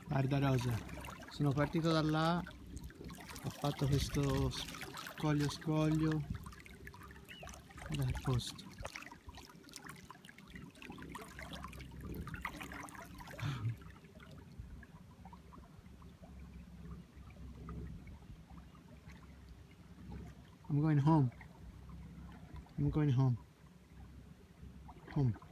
Guarda Rosa, sono partito da là, ho fatto questo scoglio dal posto. I'm going home. I'm going home. Home.